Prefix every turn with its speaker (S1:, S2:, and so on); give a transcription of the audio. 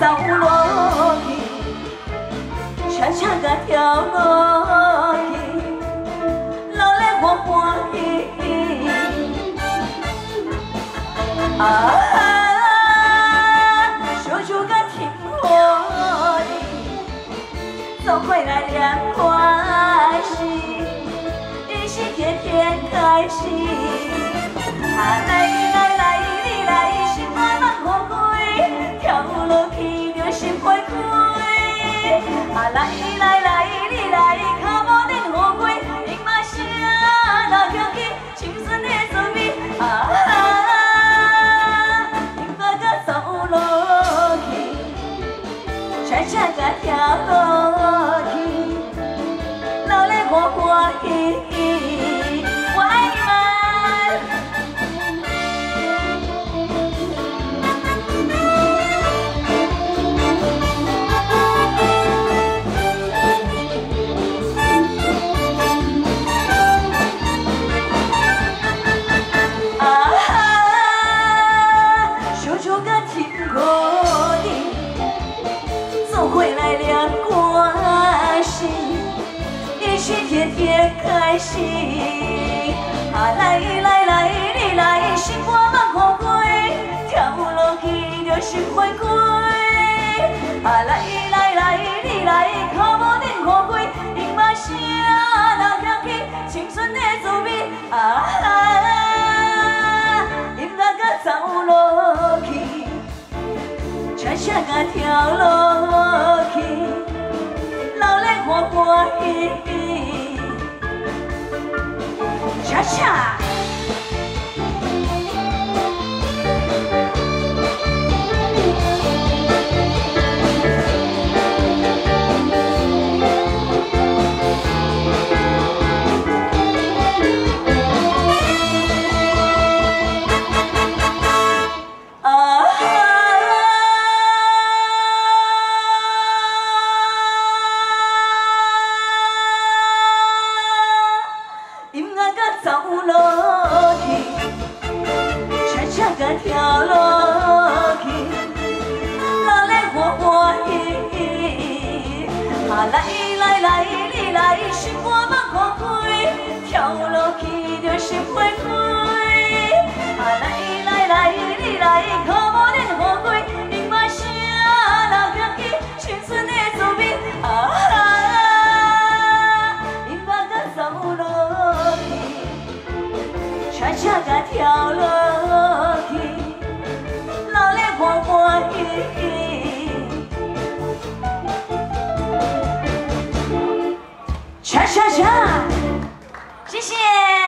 S1: 走落去，恰恰甲跳落去，流咧我欢喜。啊，小酒甲甜乎你，总会来两欢喜，一起天天开心。啊，来来来，你来，心慢慢好开，跳落去就心花开。啊，来来来，你来，脚步恁好开，因嘛声若响起，青春的滋味。啊，应该搁走落去，恰恰甲跳落去，流咧我欢喜。我爱你们。回来两关心，一起天天开心。啊，来来来，你来，心肝慢好开，跳落去就心花开。啊，来来来，你来，脚步恁好开，因嘛声若响起，青春的滋味。啊，应该搁走落去，恰恰甲跳落去，流咧我欢喜。恰恰。走落去，恰恰甲跳落去，流咧我欢喜。啊，来来来，你来，心肝慢好开，跳落去就心花开。啊，来来来，你来，脚步恁好开，因嘛声若响起，青春的滋味。啊，应该搁走落去。恰恰甲跳落去，流咧我欢喜。恰恰恰，谢谢。